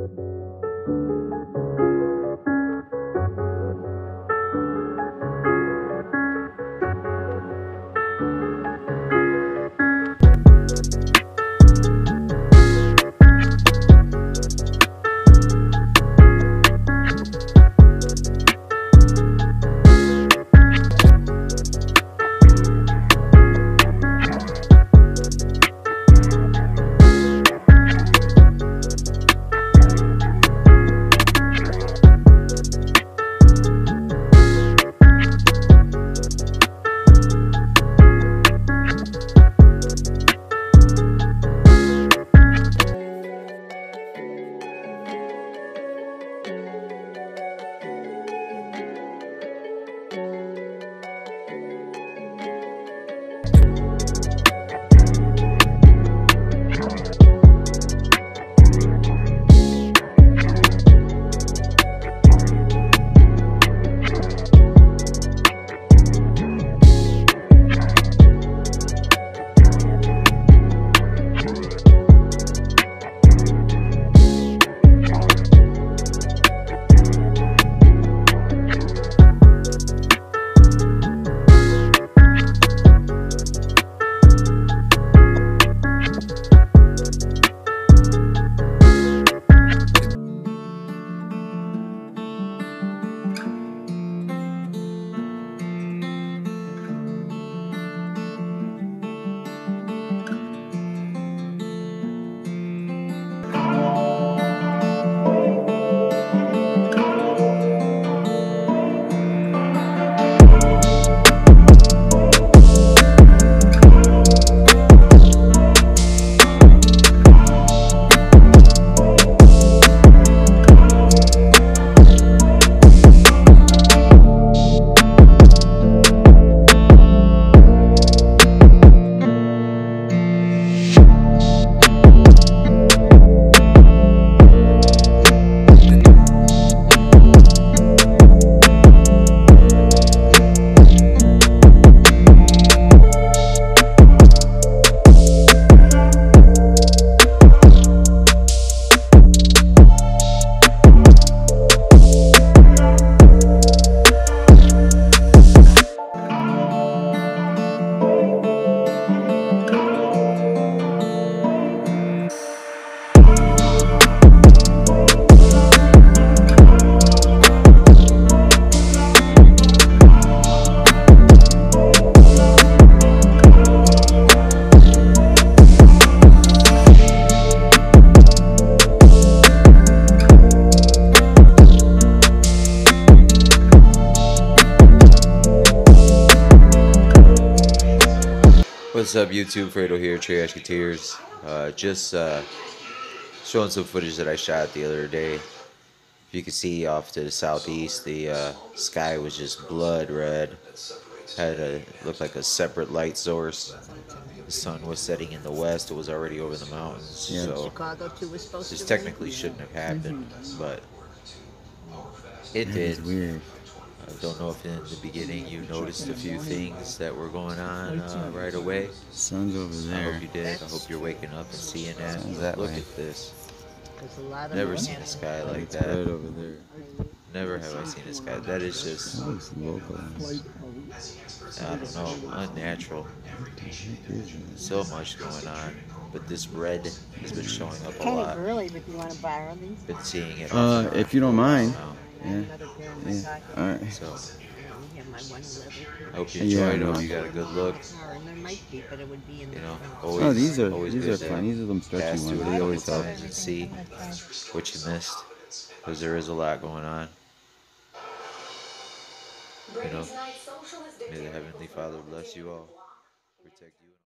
What's up, YouTube? Fredo here, Trasketeers. Just showing some footage that I shot the other day. If you can see off to the southeast, the sky was just blood red. Looked like a separate light source. The sun was setting in the west. It was already over the mountains. Yeah. So Chicago too was supposed this to technically shouldn't have happened, but it did. Weird. I don't know if in the beginning you noticed a few things that were going on right away. Sun's over there. I hope you did. I hope you're waking up and seeing that. Look at this. Never seen a sky like that. Right over there. Never have I seen a sky. That is just, That looks localized. I don't know, unnatural. So much going on. But this red has been showing up a lot. Really, but you want to borrow these? Been seeing it. If you don't mind. Yeah. Another pair of my Yeah. Alright. So, Yeah, my 111. I hope you enjoyed. I hope you got a good look. And there might be, but it would be in the Always, Oh, these are always fine. good to These are them stretchy pass ones. through They it always a couple help. times and see what you missed, because there is a lot going on. May the Heavenly Father bless you all, protect you.